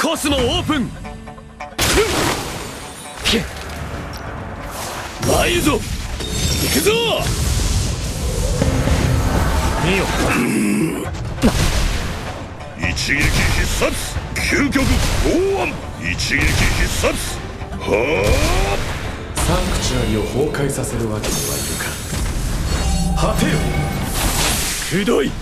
コスモオープン。参るぞ。行くぞ。見よ。 一撃必殺究極剛腕。一撃必殺。はあ。 サンクチュアリを崩壊させるわけにはいかん。果てよ。 くどい。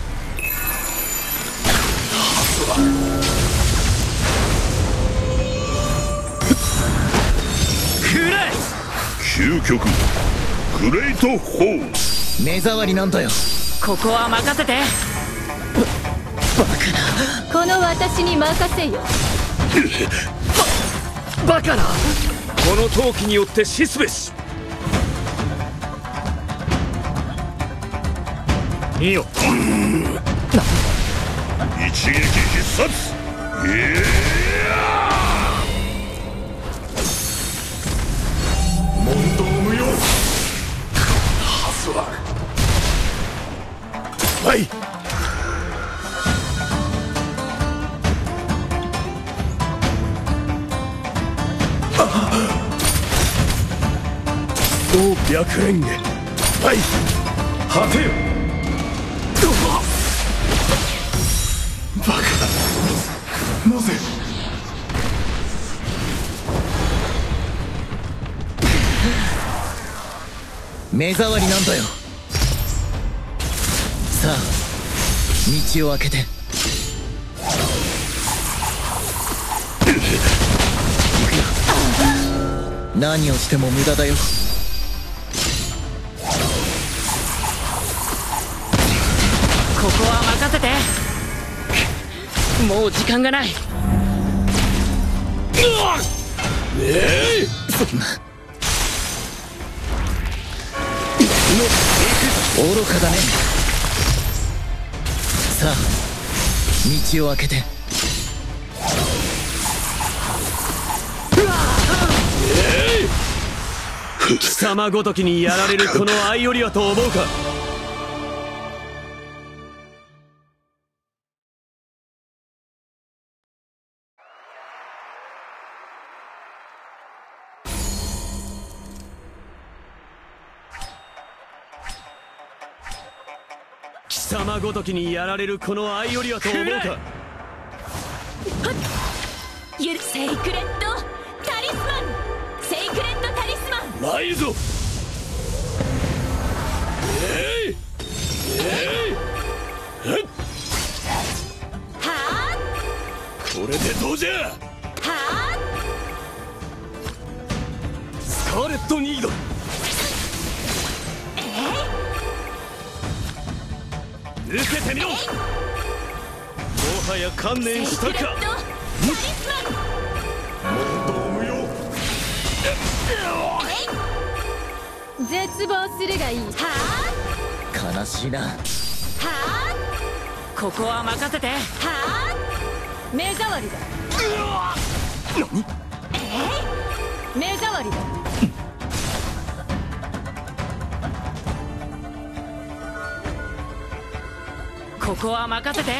くらえ。 究極グレートホール。 目障りなんだよ。 ここは任せて。 この私に任せよ。 バカな。この闘気によって死すべし。見よ。 一撃必殺。 問答無用。はずははい。白蓮華。はい。 果てよ。バカだ。なぜ。 目障りなんだよ。さあ道を開けて。行くよ。何をしても無駄だよ。 ここは任せて。もう時間がない。 そんな愚かだね。さあ道を開けて。 貴様ごときにやられるこの相寄りはと思うか。貴様ごときにやられるこの相寄りはと思うか。 セイクレットタリスマン。セイクレットタリスマン。 参るぞ。 はあ。 これでどうじゃ。 はあ。 スカーレット・ニードル。受けてみろ。もはや観念したか。 問答無用。 絶望するがいい。は悲しいな。 あ。はここは任せて。 あ。はあ。目障りだ。 何。 目障りだ。 ここは任せて。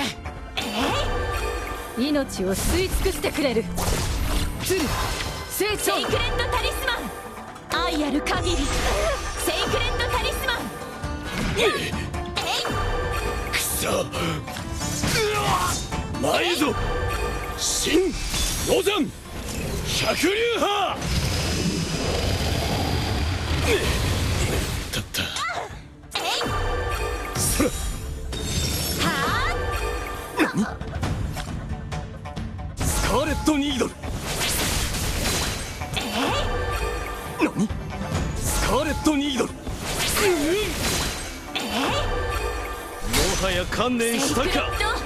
命を吸い尽くしてくれる。鶴成長。セイクレットタリスマン。愛ある限り。セイクレットタリスマン。 くそ。参るぞ。新ロザン百竜派。たった。そら。スカーレット・ニードル。何。スカーレット・ニードル。もはや観念したか。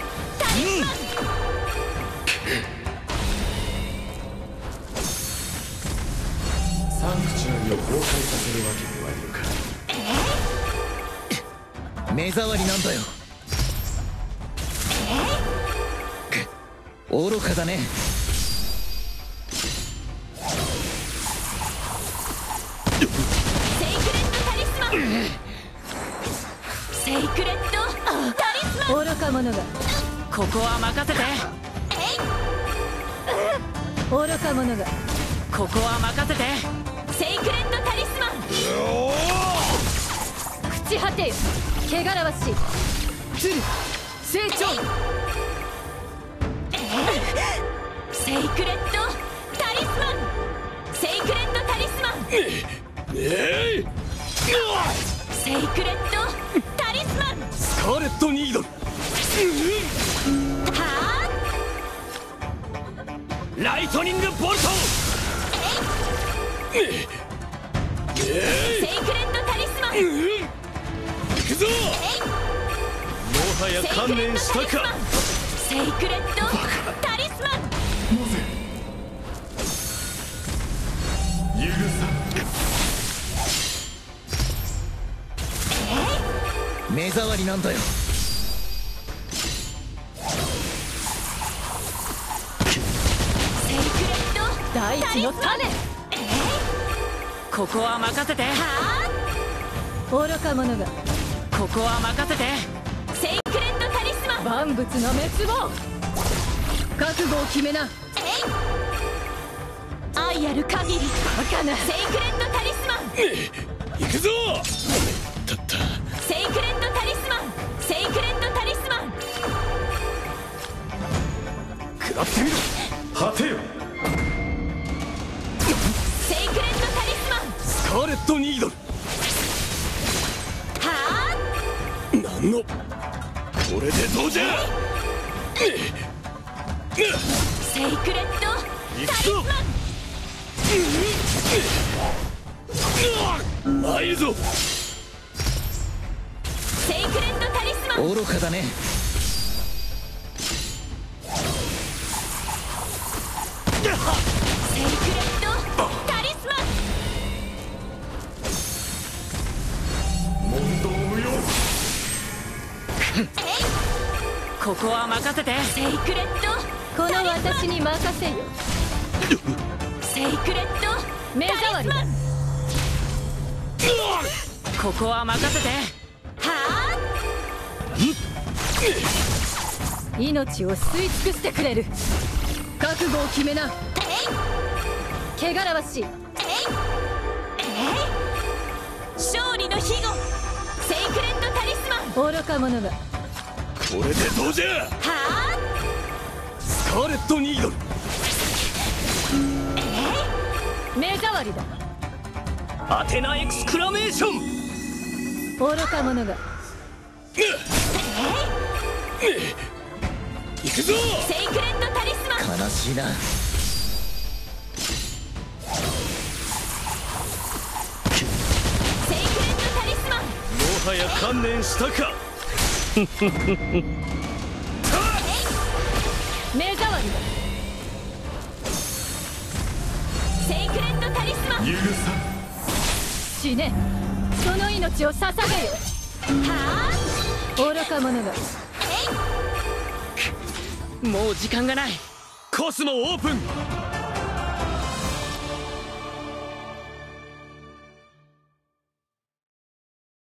サンクチュアリを崩壊させるわけにはいかん。 目障りなんだよ。愚かだね。 セイクレットタリスマン。愚か者が。 ここは任せて。 愚か者がここは任せて。 セイクレットタリスマン朽ち果てよ汚らわしい鶴成長セイクレットタリスマンセイクレットタリスマンセイクレットタリスマンスカーレット・ニードルはライトニング・ボルトセイクレットタリスマン行くぞもはや観念したか。 セイクレットタリスマン許さ目障りなんだよ。 セイクレット大地の種ここは任せて。 愚か者がここは任せて。 セイクレットタリスマン万物の滅亡覚悟を決めな愛ある限りバカなセイクレットタリスマン行くぞセイクレットタリスマンセイクレットタリスマン食らってみろ果てよセイクレットタリスマンスカーレット・ニードルはなんのこれでどうじゃセイクレット行くぞ参るぞセイクレットタリスマン愚かだね。 セイクレットタリスマン問答無用ここは任せて。 セイクレットこの私に任せよセイクレット目障りだここは任せて。 命を吸い尽くしてくれる覚悟を決めな汚らわしい勝利の庇護セイクレットタリスマン愚か者がこれでどうじゃスカーレット・ニードル目障りだアテナ・エクスクラメーション愚か者が行くぞセイクレットタリスマン悲しいな。 セイクレットタリスマンもはや観念したか目障りだセイクレットタリスマン許さ死ねその命を捧げよ愚か者がもう時間がない。 コスモオープン